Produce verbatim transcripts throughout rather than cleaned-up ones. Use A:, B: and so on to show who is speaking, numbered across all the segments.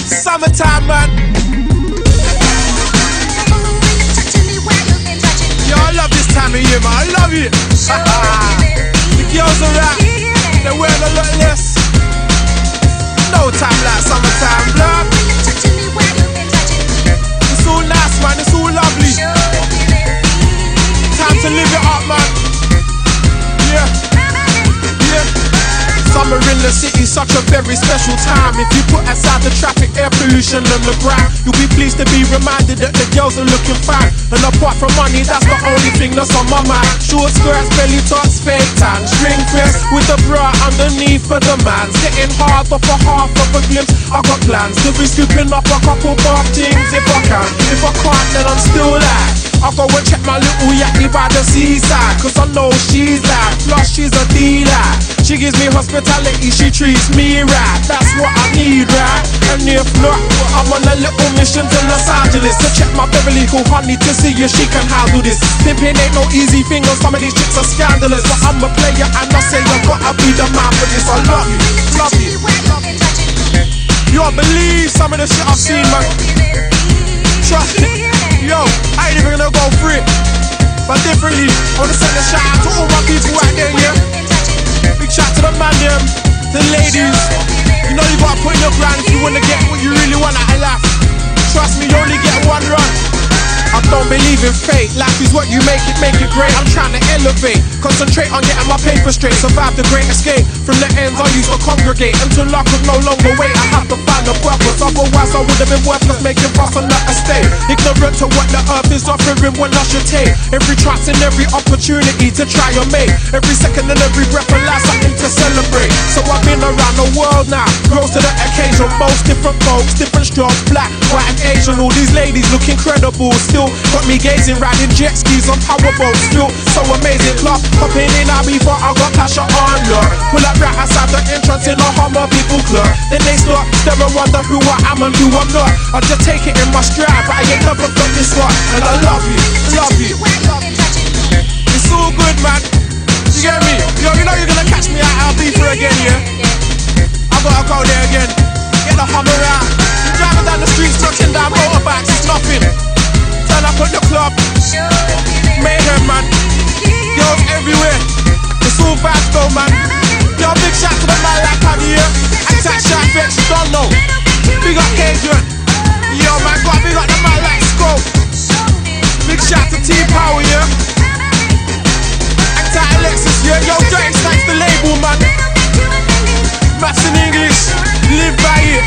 A: Summertime, man. Yo, I love this time of year, man. I love it. The girls are rap. They're wearing a lot less. No time like summertime, blood. It's all nice, man. It's all lovely. Time to live it up, man. Yeah. Yeah. Summer in the city, such a very special time. If you put aside the traffic, air pollution and the grime, you'll be pleased to be reminded that the girls are looking fine. And apart from money, that's the only thing that's on my mind. Short skirts, belly tops, fake tan, string press with the bra underneath for the man. Getting hard off a half of a glimpse. I got plans to be scooping up a couple bar things if I can. If I can't, then I'm still alive. I'll go and check my little yachty by the seaside, cause I know she's like, plus she's a dealer. She gives me hospitality, she treats me right. That's what I need, right? And if not, I'm on a little mission to Los Angeles to check my Beverly Hill honey to see if she can handle this. Pimping ain't no easy thing, and some of these chicks are scandalous, but I'm a player and I say I gotta be the man for this. I love you, love you. You don't believe some of the shit I've seen, man. Trust me. Yo, I ain't even gonna go for it, but differently, I wanna send a shout out to all my people out there, yeah. Big shout to the man, them, the ladies. You know you gotta put in your grind if you wanna get what you really want out of life. Trust me, you only get one run. I don't believe in fate, life is what you make it, make it great. I'm trying to elevate, concentrate on getting my paper straight. Survive the great escape, from the ends I used to congregate. Until I could no longer wait, I have to find a purpose. Otherwise I would have been worthless, making fuss on that estate. Ignorant to what the earth is offering when I should take every chance and every opportunity to try and make every second and every breath of life something to celebrate. So I've been around the world now, rose to the occasion. Most different folks, different strokes, black, white and Asian. All these ladies look incredible, still got me gazing, riding jet skis on powerboats, still so amazing. Club hopping in out before I got cash on look. Pull up right outside the entrance in a Hummer people club. Then they start, stare and wonder who I am and who I'm not. I just take it in my stride, but I ain't never got this one. And I love you, love you. It's all good, man. You get me? Yo, you know you're gonna catch me out L B for again, yeah? I gotta go there again. Get the Hummer out. You're driving down the streets, touching down motorbikes, it's nothing. Turn up at the club, mayhem, man. Girls everywhere, it's all vibes though, man. Yo, big shout to the man like Paddy, yeah. Attack shot, bitch, you don't know. Big up Cajun. Yo, man, got big up the man like Scope. Big shout to T-Power, yeah. Attack Alexis, yeah. Yo, Drake's thanks the label, man. Maths in English, live by it.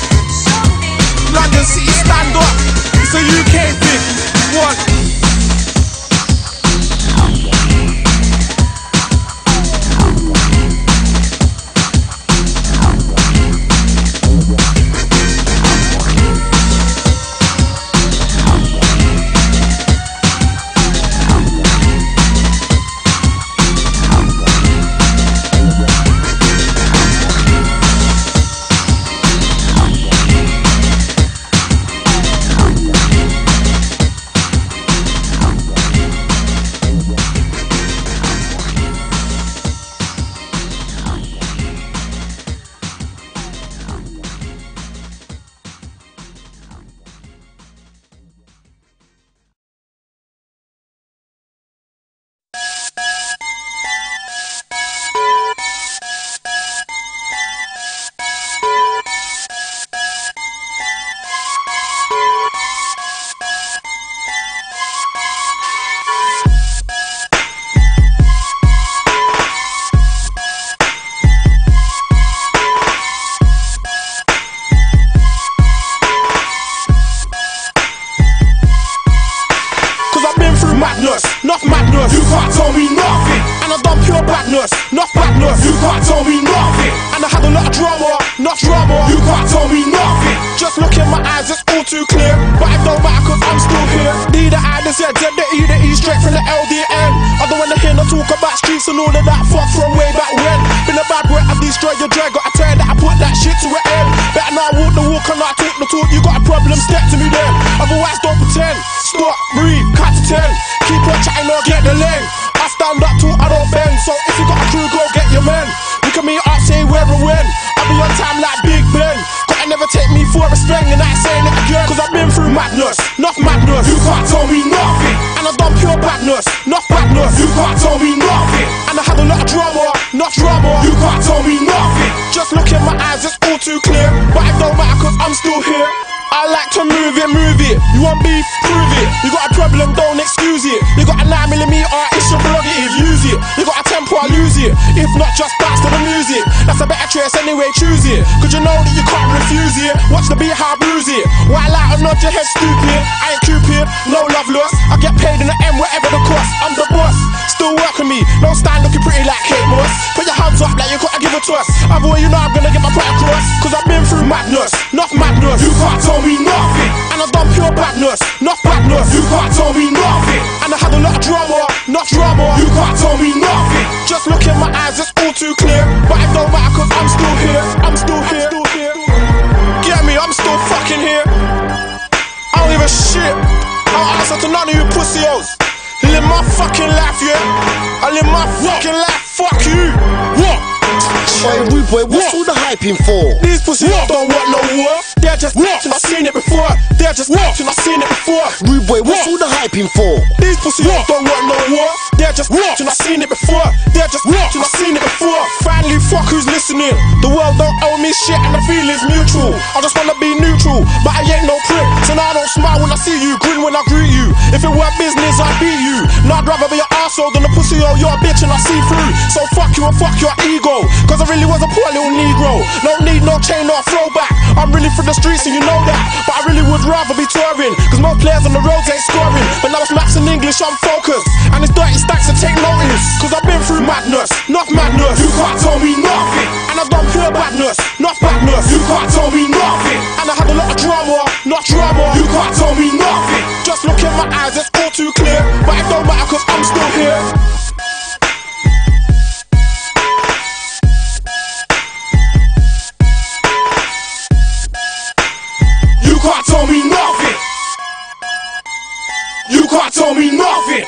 A: London City, stand up. It's a U K thing. One. Enough madness, you can't tell me nothing. And I done pure badness, enough badness, you can't tell me nothing. And I had a lot of drama, enough drama, you can't tell me nothing. Just look in my eyes, it's all too clear. But it don't matter cause I'm still here. D the I, the Z, Z, the E, the E, straight from the L D N. I don't wanna hear no talk about streets and all of that fuck from way back when. Been a bad boy, I destroy your drag, gotta tell that I put that shit to an end. Better now walk the walk and not talk the talk. You got a problem, step to me then. Otherwise don't pretend. Stop, breathe, cut to ten. Keep on chatting or get the lane. I stand up too, I don't bend. So if you got a crew, go get your men. Look at me up, say where and when. I'll be on time like Big Ben. Gotta never take me for a spin. badness. You can't tell me nothing. And I had a lot of drama, not drama. You can't tell me nothing. Just look in my eyes, it's all too clear. But it don't matter cause I'm still here. I like to move it, move it. You want beef? Prove it. You got a problem, don't excuse it. You got a nine millimeter, it's your prerogative, use it. You got a tempo, I lose it. If not, just dance to the music. That's a better choice anyway, choose it. Cause you know that you can't refuse it. Watch the beat, how I bruise it. White light and nod your head stupid. I ain't Cupid, no love lost. I get paid in the M, whatever the cost. I'm the boss, still working me. No stand looking pretty like Kate Moss. Put your hands up like you gotta give it to us. Otherwise you know I'm gonna get my point across. Cause I've been through madness, not madness. You can't tell me nothing. And I've done pure badness, not badness. You can't tell me nothing. And I had a lot of drama, not drama. You can't tell me nothing. Just look in my eyes, it's all too clear. But it don't matter cause I'm still here. I'm still here. I'm still here. Get me, I'm still fucking here. I don't give a shit. I'll answer to none of you pussy-os. Live my fucking life, yeah. I live my fucking life, fuck you. What?
B: Hey, rude boy, what's all the hyping for?
A: These pussies don't want no worth. They're just watching, I've seen it before. They're just watching, I've seen it before.
B: Rude boy, what's all the hyping for?
A: These pussies don't want no worth. They're just watching, I've seen it before. They're just watching, I've seen it before. Finally, fuck who's listening. The world don't owe me shit and the feeling's mutual. I just wanna be neutral, but I ain't no prick. So now I don't smile when I see you, grin when I greet you. If it were business, I'd beat you. Now I'd rather be an arsehole than a pussy, oh, you're a bitch and I see through. So fuck you and fuck your ego. Cause I really was a poor little Negro. No need, no chain, no throwback. I'm really from the streets and you know that. But I really would rather be touring. Cause most players on the roads ain't scoring. But now it's maps in English, I'm focused. And it's dirty stacks to take notice. Cause I've been through madness, not madness. You can't tell me nothing. And I've done pure badness, not badness. You can't tell me nothing. And I had a lot of drama, not drama. You can't tell me nothing. Just look in my eyes, it's all too clear. But it don't matter cause I'm still here. You can't tell me nothing. You can't tell me nothing.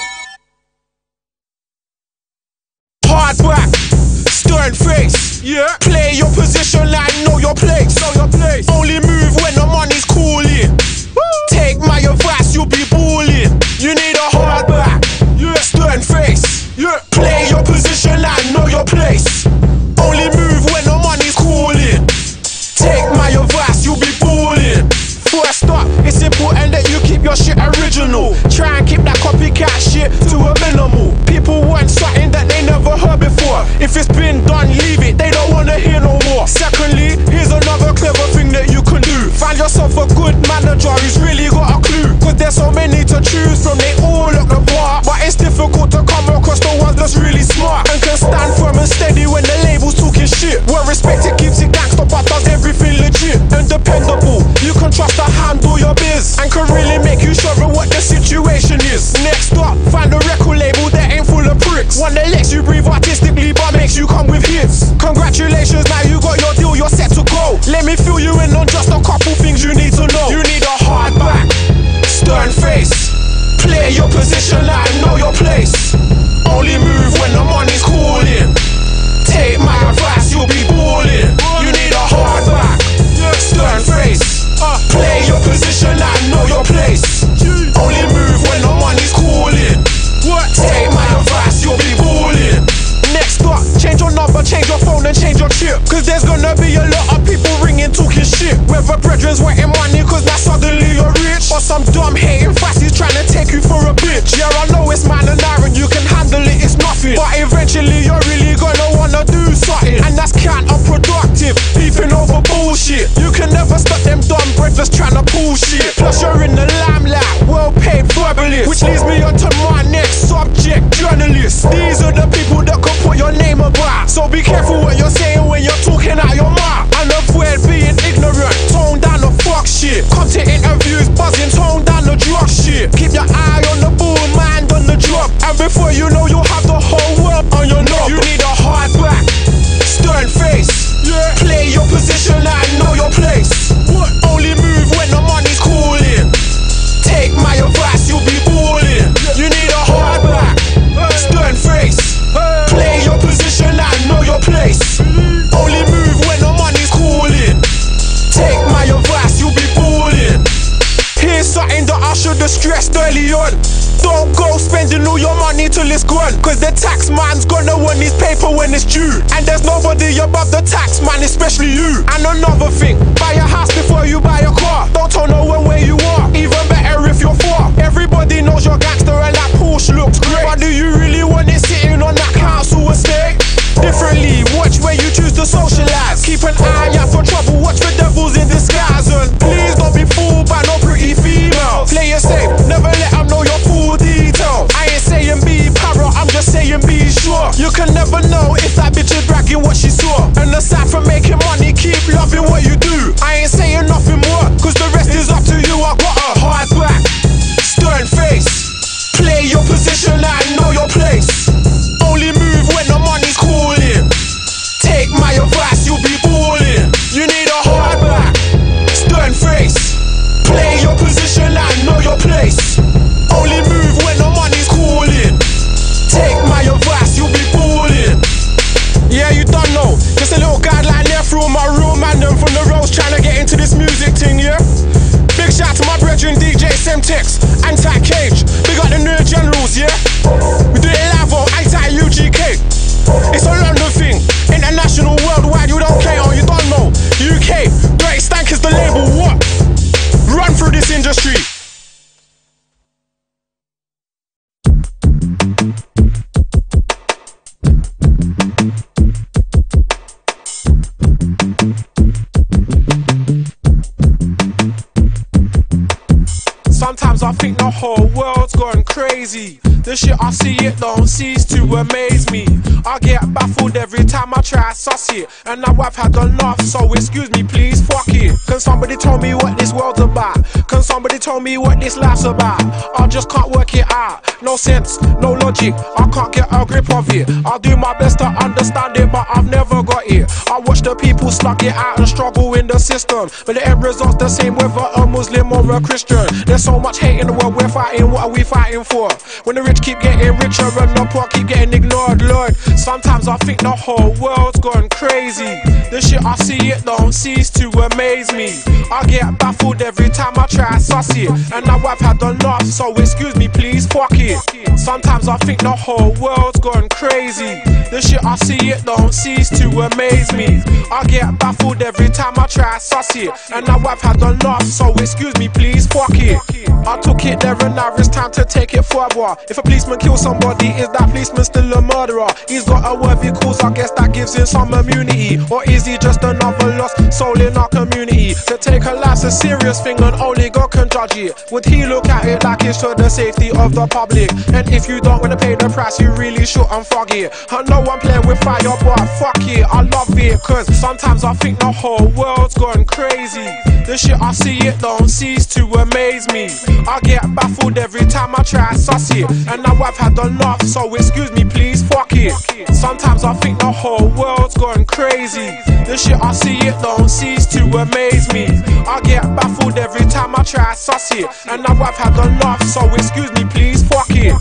A: Hard back, stern face. Yeah. Play your position like know your place. Know your place. Only move when the money's cooling. Woo. Take my advice, you'll be balling. You need a hard back. Yeah. Stern face. Yeah. Play your position like know your place. Only move when the money's cooling. Take my advice, you'll be balling. First up, it's important that you keep your shit original. Try and keep that copycat shit to a minimal. People want something that they never heard before. If it's been done, leave it, they don't wanna hear no more. Secondly, here's another clever thing that you can do. Find yourself a good manager who's really got a clue. Cause there's so many to choose from, they all look the part. But it's difficult to come across the ones that's really smart and can stand firm and steady when the label's talking shit. Well respected keeps it gangster but does everything legit and dependable. You can trust to handle your biz and can really make you sure of what the situation is. Next up, find a record label that ain't full of pricks. One that lets you breathe artistically but makes you come with hits. Congratulations, now you got your deal, you're set to go. Let me fill you in on just a couple things you need to know. You need a hard back, stern face. Play your position like know your place. Only move when the money's cooling. Take my advice, you'll be balling. You need a hard back, stern face. Play your position like know your place. Only move when the money's cooling. Take my advice, you'll be balling. Next up, change your number, change your phone and change your chip. Cause there's gonna be a lot of people ringing talking shit. Whether brethren's wanting money cause now suddenly you're rich, or some dumb hating fassies trying to take you for a bitch. Yeah, I know it's mine and iron, you can handle it, it's nothing. But eventually you're really gonna wanna do something, and that's counterproductive, beefing over bullshit. You can never stop them dumb brothers trying to pull shit. Plus you're in the limelight, well paid verbalist. Which leads me on to my next subject, journalists. These are the people that can put your name about. So be careful what you're saying when you're talking out your mouth. And avoid being ignorant, tone down the fuck shit. Come to interviews buzzing, tone down the drug shit. Keep your eye on the ball, mind on the drop. And before you know you'll have the whole world on your knob. You need a hard back, stern face. Yeah. Play your position like know your place. What? Only move when the money's cooling. Take my advice, you'll be balling. Yeah. You need a hard back, hey. Stern face. Hey. Play your position like know your place. Only it's gone, cause the tax man's gonna want his paper when it's due. And there's nobody above the tax man, especially you. And another thing, buy a house before you buy a car. Don't tell no one where you are, even better if you're far. Everybody knows you're gangster and that Porsche looks great, but do you really want it sitting on that council estate? Differently, watch where you choose to socialize. Keep an eye out for trouble, watch for devils in disguise. And please don't be fooled by no pretty female. Play it safe, never let them know your full detail. I ain't saying be para, I'm just saying be sure. You can never know if that bitch is bragging what she saw. And aside from making money, keep loving what you do. I ain't saying nothing more, cause the rest is up to you. I got a hard back, stern face. Play your position and know your place. Only move when the money's calling. Take my advice, you'll be balling. You need a hard back, stern face. Play your position and know your place. Only move when the money's calling. Take my advice, you'll be balling. Yeah, you don't know. Just a little guideline there through my real man them from the roads trying to get into this music thing, yeah? Big shout to my brethren D J Semtex, Anti-Cage. Big up the new generals, yeah? We do it live on Anti-U G K. It's a London thing, international, worldwide, you don't care or you don't know. U K, Great Stank is the label, what? Run through this industry. Sometimes I think the whole world's gone crazy. The shit I see, it don't cease to amaze me. I get baffled every time I try to suss it. And now I've had enough, so excuse me please, fuck it. Can somebody tell me what this world's about? Can somebody tell me what this life's about? I just can't work it out. No sense, no logic, I can't get a grip of it. I'll do my best to understand it, but I've never got it. I watch the people slug it out and struggle in the system, but the end result's the same whether a Muslim or a Christian. There's so much hate in the world, we're fighting, what are we fighting for? When the rich keep getting richer and the poor keep getting ignored, Lord. Sometimes I think the whole world's gone crazy. The shit I see, it don't cease to amaze me. I get baffled every time I try to suss it. And now I've had enough, so excuse me please, fuck it. Sometimes I think the whole world's gone crazy. The shit I see, it don't cease to amaze me. I get baffled every time I try to suss it. And now I've had enough, so excuse me please, fuck it. I took it there and now it's time to take it further. If a policeman kills somebody, is that policeman still a murderer? He's got a worthy cause, I guess that gives him some immunity. Or is he just another lost soul in our community? To take a life's a serious thing and only God can judge it. Would he look at it like it's for the safety of the public? And if you don't want to pay the price, you really shouldn't fuck it. I know I'm playing with fire, but fuck it, I love it. Cause sometimes I think the whole world's gone crazy. The shit I see, it don't cease to amaze me. I get baffled every time I try to suss it. And now I've had enough, so excuse me please, fuck it. Sometimes I think the whole world's gone crazy. The shit I see, it don't cease to amaze me. I get baffled every time I try to suss it. And now I've had enough, so excuse me please, fuck it.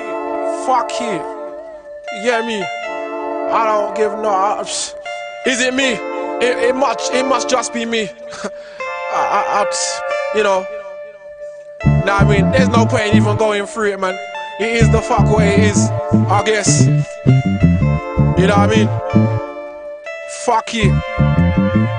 A: Fuck it. You get me? I don't give no. I, is it me? It, it must. It must just be me. I, I, I, you know. Nah, I mean, there's no point in even going through it, man. It is the fuck what it is, I guess. You know what I mean? Fuck it.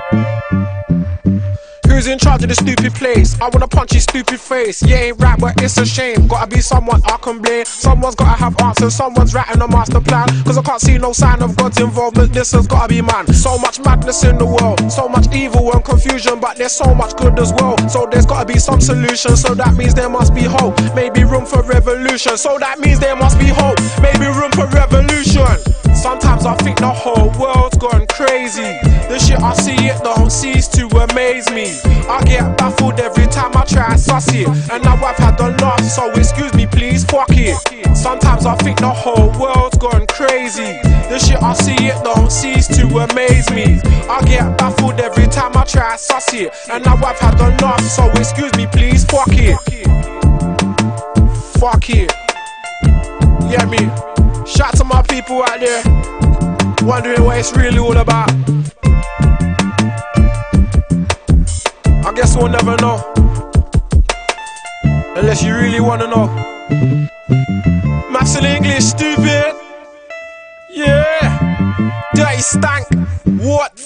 A: Who's in charge of this stupid place? I wanna punch his stupid face. Yeah, ain't right, but it's a shame. Gotta be someone I can blame. Someone's gotta have answers. Someone's writing a master plan. Cause I can't see no sign of God's involvement. This has gotta be man. So much madness in the world, so much evil and confusion, but there's so much good as well. So there's gotta be some solution. So that means there must be hope. Maybe room for revolution. So that means there must be hope. Maybe room for revolution. Sometimes I think the whole world's gone crazy. The shit I see, it don't cease to amaze me. I get baffled every time I try to suss it. And now I've had enough, so excuse me please, fuck it. Sometimes I think the whole world's gone crazy. The shit I see, it don't cease to amaze me. I get baffled every time I try to suss it. And now I've had enough, so excuse me please, fuck it. Fuck it. Yeah, me. Shout to my people out there, wondering what it's really all about. I guess we'll never know, unless you really wanna know. Smashing English, stupid. Yeah. Dirty stank. What?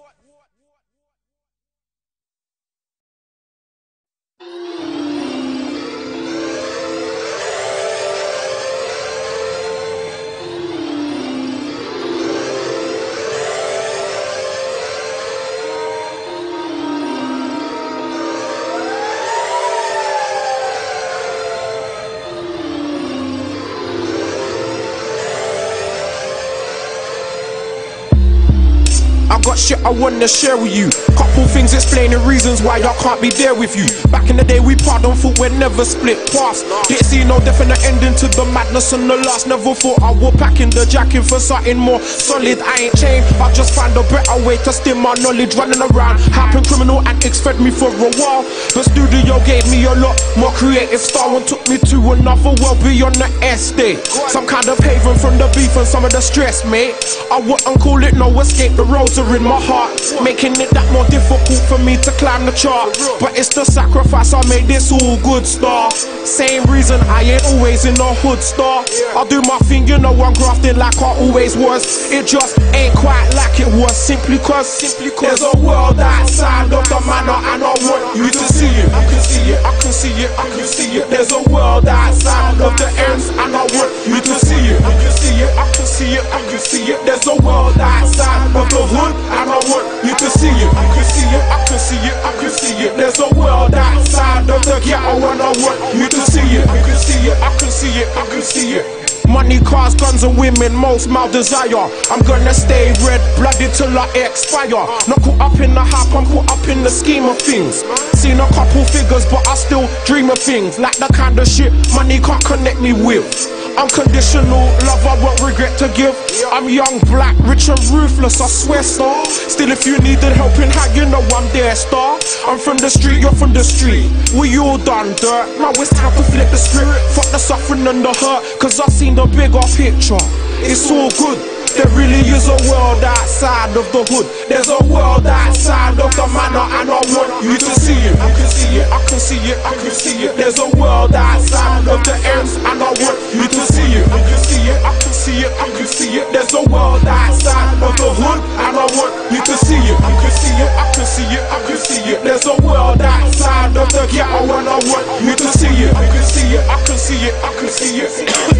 A: I got shit I wanna share with you. Couple things explaining reasons why I can't be there with you. Back in the day we pardon, thought we'd never split paths. Didn't see no definite ending to the madness and the last. Never thought I would pack in the jacket for something more solid. I ain't chained, I just find a better way to steal my knowledge. Running around, happen criminal antics fed me for a while. The studio gave me a lot more creative style and took me to another world beyond the estate. Some kind of haven from the beef and some of the stress, mate. I wouldn't call it no escape, the roads are in my heart, making it that more difficult for me to climb the chart. But it's the sacrifice I made this all good, star. Same reason I ain't always in the hood, star. I do my thing, you know I'm grafting like I always was. It just ain't quite like it was, simply cause, simply cause there's a world outside of the manor and I want you to see it. I can see it, I can see it, I can see it. There's a world outside of the ends and I want you to see it. I can see it, I can see it, I can see it. There's a world outside of the hood and I want you to see it. I can see it, I can see it, I can see it. There's a world outside of the ghetto and I want you to see it. I can see it, I can see it, I can see it. Money, cars, guns and women, most my desire. I'm gonna stay red-blooded till I expire. Not caught up in the hype, I'm caught up in the scheme of things. Seen a couple figures but I still dream of things. Like the kind of shit money can't connect me with. Unconditional love I won't regret to give. I'm young, black, rich and ruthless, I swear, star. Still if you needed helping hand, you know I'm there, star. I'm from the street, you're from the street. We all done dirt, now it's time to flip the script. Fuck the suffering and the hurt, cause I've seen the bigger picture. It's all good. There really is a world outside of the hood. There's a world outside of the manor and I want you to see it. I can see it, I can see it, I can see it. There's a world outside of the ends and I want you to see it. I can see it, I can see it, I can see it. There's a world outside of the hood and I want you to see it. I can see it, I can see it, I can see it. There's a world outside of the ghetto and I want you to see it. I can see it, I can see it, I can see it.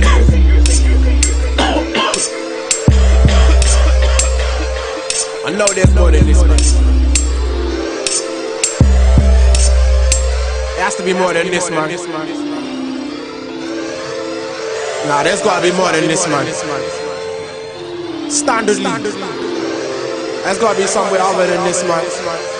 A: I know there's more than this, man. It has to be more than this, man. Nah, there's gotta be more than this, man. Standardly, there's gotta be somewhere other than this, man.